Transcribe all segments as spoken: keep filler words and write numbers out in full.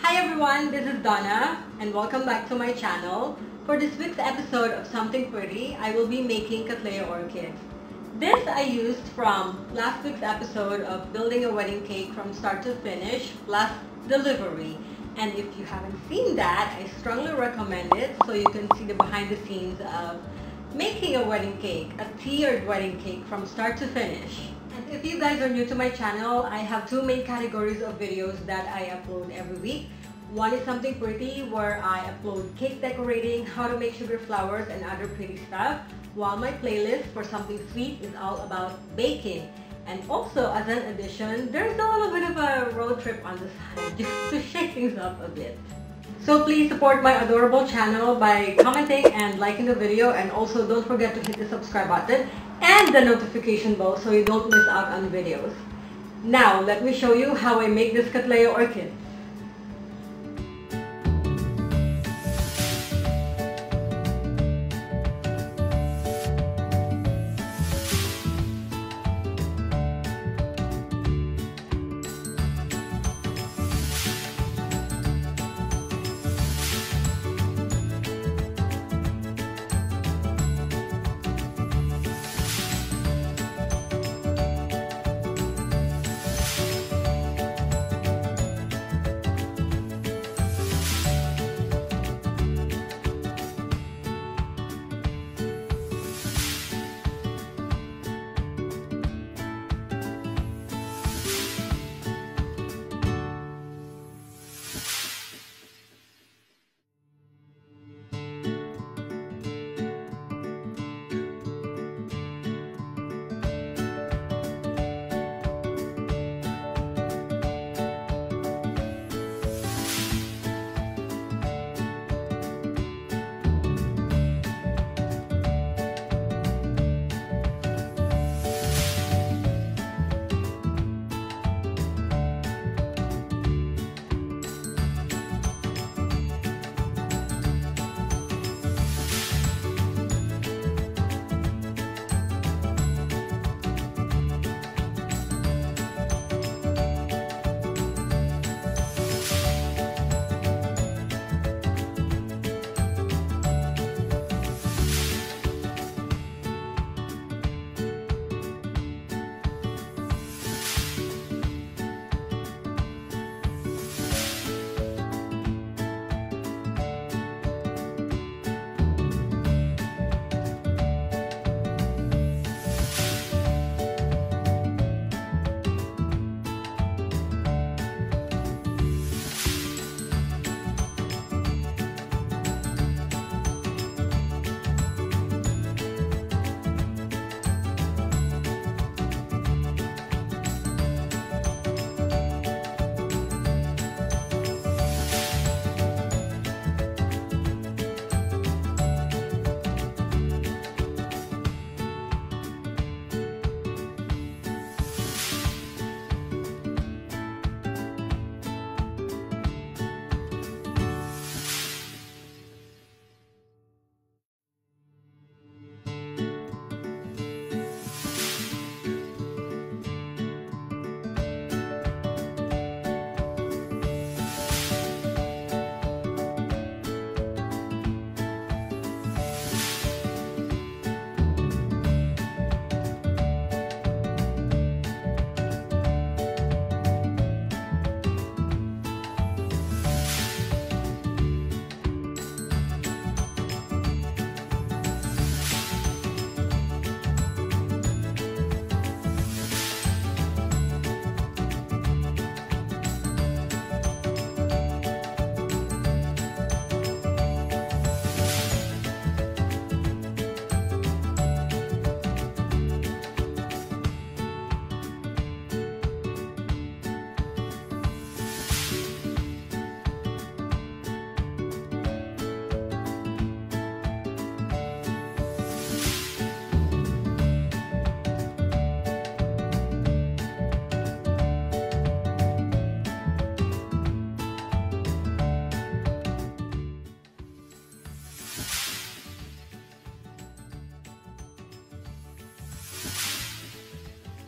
Hi everyone, this is Donna and welcome back to my channel. For this week's episode of Something Pretty, I will be making Cattleya Orchids. This I used from last week's episode of building a wedding cake from start to finish plus delivery. And if you haven't seen that, I strongly recommend it so you can see the behind the scenes of making a wedding cake, a tiered wedding cake from start to finish. And if you guys are new to my channel, I have two main categories of videos that I upload every week. One is Something Pretty, where I upload cake decorating, how to make sugar flowers, and other pretty stuff. While my playlist for Something Sweet is all about baking. And also, as an addition, there's a little bit of a road trip on the side just to shake things up a bit. So please support my adorable channel by commenting and liking the video, and also don't forget to hit the subscribe button and the notification bell so you don't miss out on videos. Now, let me show you how I make this Cattleya orchid.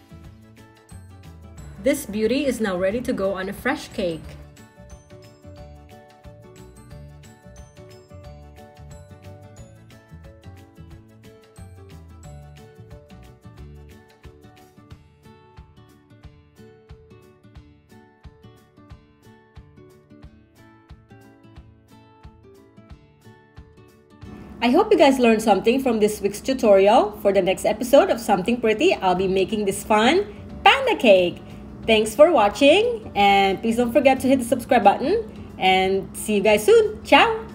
This beauty is now ready to go on a fresh cake. I hope you guys learned something from this week's tutorial. For the next episode of Something Pretty, I'll be making this fun panda cake. Thanks for watching, and please don't forget to hit the subscribe button, and see you guys soon. Ciao!